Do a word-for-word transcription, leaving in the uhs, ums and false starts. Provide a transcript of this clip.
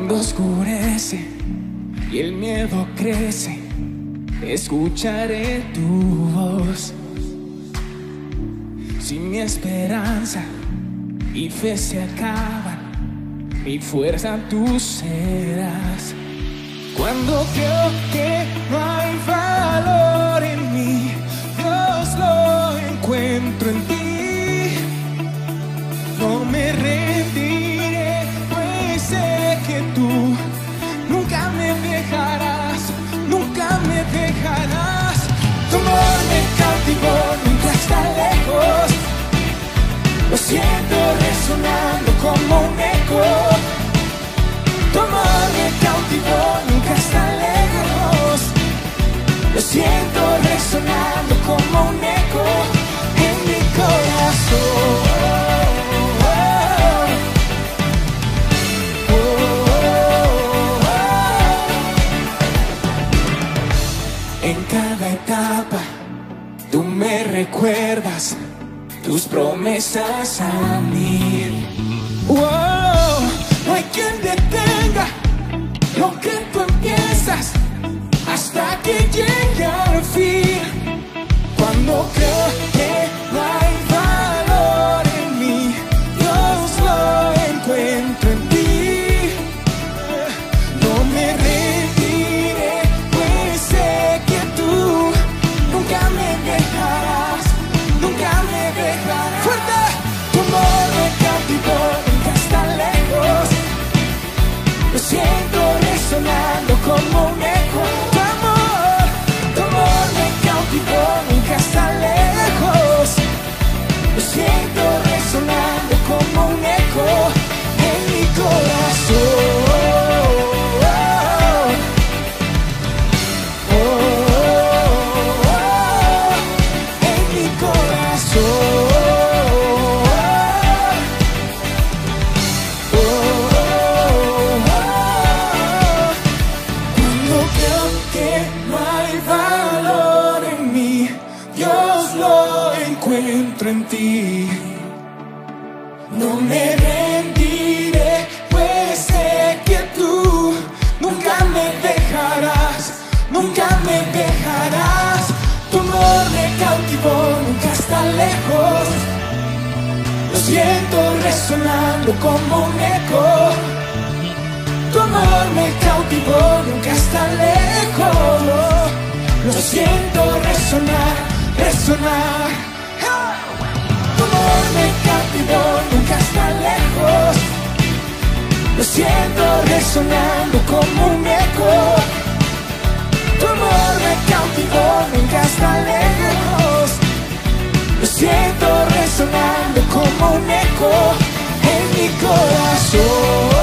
Cuando oscurece y el miedo crece, escucharé tu voz. Si mi esperanza y fe se acaban, mi fuerza tú serás. Cuando creo que no hay valor en mí, Dios lo encuentro en ti. No me rendiré, pues sé que tú nunca me dejarás, nunca me dejarás. Tu amor me cautivó, nunca está lejos. Lo siento resonando como un eco. Tu amor me cautivó, nunca está lejos. Lo siento resonando como un eco en mi corazón. En cada etapa tú me recuerdas tus promesas a mí. Wow, no hay quien detenga lo que tú empiezas hasta que llegue al fin. Cuando creo que no hay valor en mí, Dios lo encuentro en ti. No me rendiré, pues sé que tú nunca me dejarás, nunca me dejarás. ¡Fuerte! Tu amor me cautivó, nunca está lejos. Lo siento resonando como un eco. Tu amor, tu amor me cautivó, nunca está lejos. Lo siento resonando como un eco en mi corazón. Oh, oh, oh, en mi corazón. Encuentro en ti. No me rendiré, pues sé que tú nunca me dejarás, nunca me dejarás. Tu amor me cautivó, nunca está lejos. Lo siento resonando como un eco. Tu amor me cautivó, nunca está lejos. Lo siento resonar, resonar. Tu amor me cautivó, nunca está lejos. Lo siento resonando como un eco. Tu amor me cautivó, nunca está lejos. Lo siento resonando como un eco en mi corazón.